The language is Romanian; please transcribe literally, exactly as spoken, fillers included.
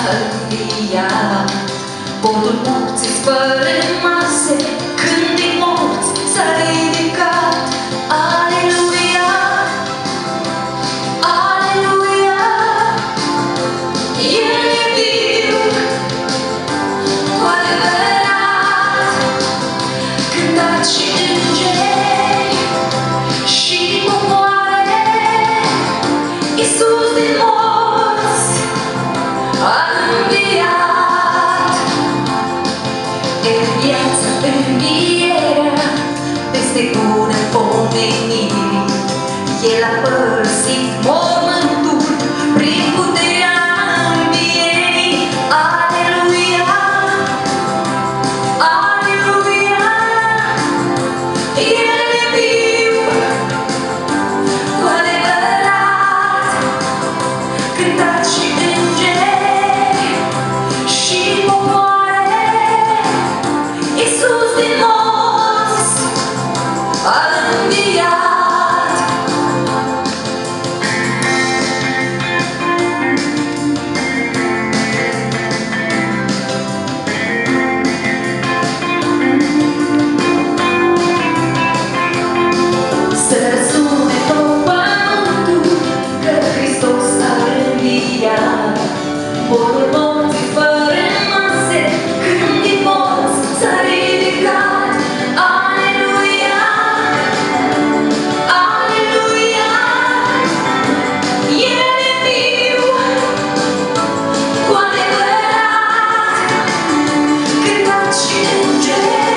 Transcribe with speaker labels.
Speaker 1: înviat. Podul morții spărânmase, când din morți s-a ridicat. Aleluia, aleluia, El e viu, cu adevărat. Cântați și îngeri și popoare, Iisus din morți a înviat. În viața, învierea, peste bună pomenire, El a părăsit mormântul prin puterea învierii. Aleluia, aleluia, El e viu, cu adevărat. Cântați și îngeri și popoare, Iisus din morți a înviat. Să răsune tot pământul că Hristos a înviat. Podul morții spărânmase, când din morți s-a ridicat. Aleluia, aleluia, El e viu, cu adevărat. Cântați și îngeri